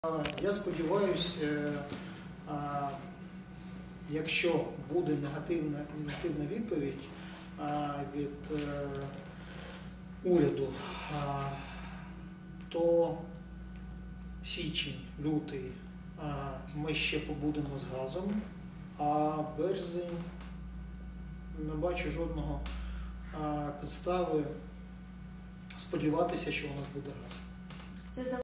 Я сподіваюся, якщо буде негативна відповідь від уряду, то січень, лютий ми ще побудемо з газом, а березень не бачу жодного підстави сподіватися, що у нас буде газ.